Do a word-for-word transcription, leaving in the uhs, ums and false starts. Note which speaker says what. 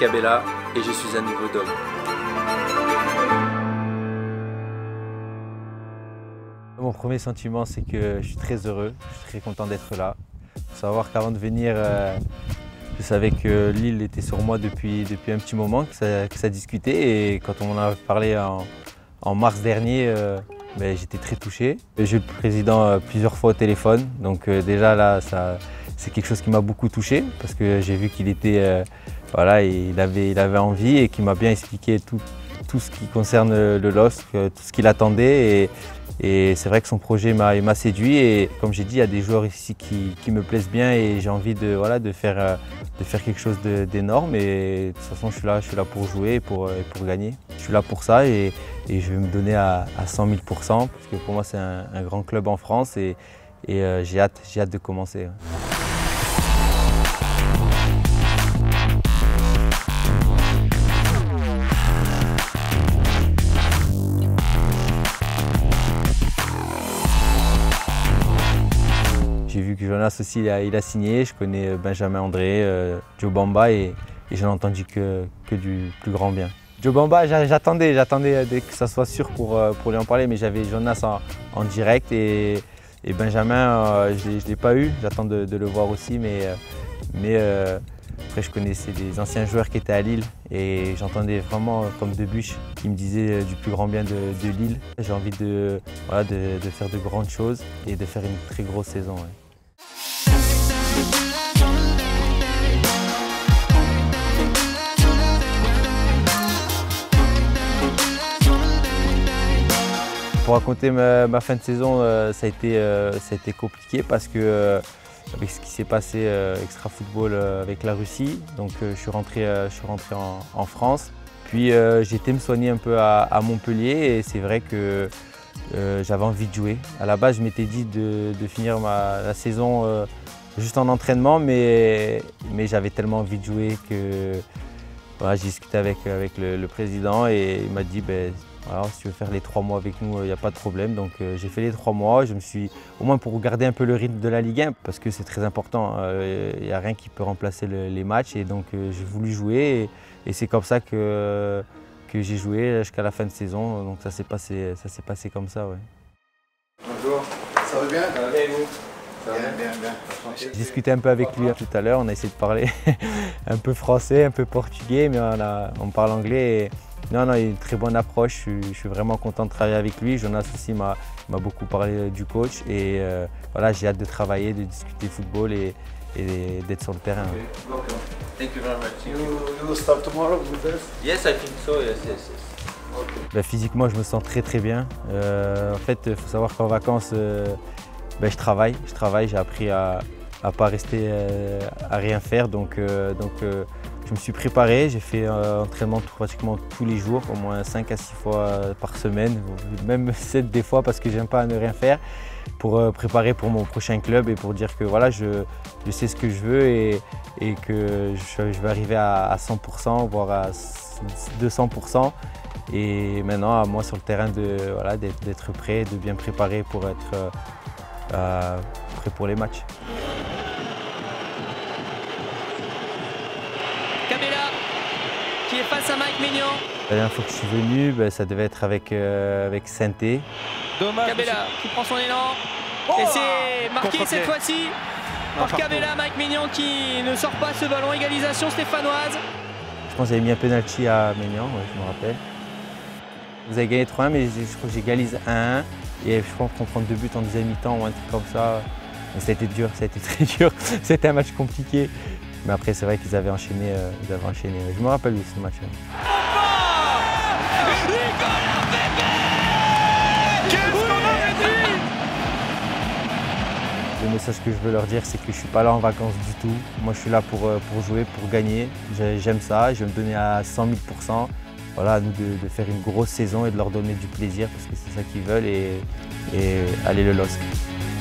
Speaker 1: Cabella et je suis un nouveau Dom.
Speaker 2: Mon premier sentiment, c'est que je suis très heureux, je suis très content d'être là. Il faut savoir qu'avant de venir, euh, je savais que Lille était sur moi depuis, depuis un petit moment, que ça, que ça discutait. Et quand on m'en a parlé en, en mars dernier, euh, ben, j'étais très touché. J'ai eu le président euh, plusieurs fois au téléphone, donc euh, déjà là, c'est quelque chose qui m'a beaucoup touché parce que j'ai vu qu'il était, euh, voilà, il avait, il avait envie et qu'il m'a bien expliqué tout, tout ce qui concerne le L O S C, tout ce qu'il attendait. Et, Et c'est vrai que son projet m'a séduit et comme j'ai dit, il y a des joueurs ici qui, qui me plaisent bien et j'ai envie de, voilà, de, faire, de faire quelque chose d'énorme. Et de toute façon, je suis là, je suis là pour jouer et pour, et pour gagner. Je suis là pour ça et, et je vais me donner à, à cent mille pour cent parce que pour moi, c'est un, un grand club en France et, et euh, j'ai hâte, j'ai hâte de commencer. J'ai vu que Jonas aussi il a, il a signé, je connais Benjamin André, euh, Joe Bamba et, et je n'ai entendu que, que du plus grand bien. Joe Bamba, j'attendais, j'attendais que ça soit sûr pour, pour lui en parler, mais j'avais Jonas en, en direct et, et Benjamin, euh, je ne l'ai pas eu, j'attends de, de le voir aussi, mais, mais euh, après je connaissais des anciens joueurs qui étaient à Lille et j'entendais vraiment comme Debuche qui me disait du plus grand bien de, de Lille. J'ai envie de, voilà, de, de faire de grandes choses et de faire une très grosse saison. Ouais. Pour raconter ma, ma fin de saison, euh, ça, a été, euh, ça a été compliqué parce que euh, avec ce qui s'est passé euh, extra football euh, avec la Russie, donc euh, je suis rentré, euh, je suis rentré en, en France. Puis euh, j'ai été me soigner un peu à, à Montpellier et c'est vrai que euh, j'avais envie de jouer. À la base, je m'étais dit de, de finir ma, la saison euh, juste en entraînement, mais, mais j'avais tellement envie de jouer que voilà, j'ai discuté avec, avec le, le président et il m'a dit ben, alors, si tu veux faire les trois mois avec nous, il n'y a pas de problème. Donc euh, j'ai fait les trois mois, je me suis, au moins pour garder un peu le rythme de la Ligue un, parce que c'est très important. Il euh, n'y a rien qui peut remplacer le, les matchs. Et donc euh, j'ai voulu jouer et, et c'est comme ça que, que j'ai joué jusqu'à la fin de saison. Donc ça s'est passé, ça s'est passé comme ça. Ouais.
Speaker 3: Bonjour, ça va bien?
Speaker 1: Ça va bien et vous?
Speaker 3: Ça va bien, bien, bien.
Speaker 2: J'ai discuté un peu avec lui tout à l'heure, on a essayé de parler un peu français, un peu portugais, mais on, a, on parle anglais. Et, non, non, il a une très bonne approche, je suis, je suis vraiment content de travailler avec lui. Jonas aussi m'a beaucoup parlé du coach et euh, voilà, j'ai hâte de travailler, de discuter football et, et d'être sur le terrain.
Speaker 1: Okay. Welcome. Thank you very much.
Speaker 3: You, you will start tomorrow with us?
Speaker 1: Yes, I think so. Yes, yes, yes.
Speaker 3: Okay.
Speaker 2: Ben, physiquement, je me sens très très bien. Euh, en fait, il faut savoir qu'en vacances, euh, ben, je travaille, je travaille, j'ai appris à ne pas rester euh, à rien faire. Donc, euh, donc euh, je me suis préparé, j'ai fait euh, entraînement pratiquement tous les jours, au moins cinq à six fois par semaine, même sept des fois parce que j'aime pas ne rien faire, pour euh, préparer pour mon prochain club et pour dire que voilà, je, je sais ce que je veux et, et que je, je vais arriver à, à cent pour cent, voire à deux cents pour cent. Et maintenant, à moi sur le terrain, de, voilà, d'être prêt, de bien préparer pour être euh, prêt pour les matchs.
Speaker 4: Cabella qui est face à Mike Maignan.
Speaker 2: La dernière fois que je suis venu, ben, ça devait être avec, euh, avec Saint-Étienne.
Speaker 4: Cabella qui prend son élan. Oh, et c'est marqué cette fois-ci par Cabella, Mike Maignan qui ne sort pas ce ballon. Égalisation stéphanoise.
Speaker 2: Je pense que j'avais mis un penalty à Maignan, ouais, je me rappelle. Vous avez gagné trois un, mais je crois que j'égalise un un. Et je pense qu'on prend deux buts en deuxième mi-temps ou un truc comme ça. Mais ça a été dur, ça a été très dur. C'était un match compliqué. Mais après, c'est vrai qu'ils avaient enchaîné. Euh, ils avaient enchaîné. Je me rappelle de ce match. Le message que je veux leur dire, c'est que je ne suis pas là en vacances du tout. Moi, je suis là pour, pour jouer, pour gagner. J'aime ça, je vais me donner à cent mille pour cent. Voilà, à nous de, de faire une grosse saison et de leur donner du plaisir parce que c'est ça qu'ils veulent et, et aller le L O S C.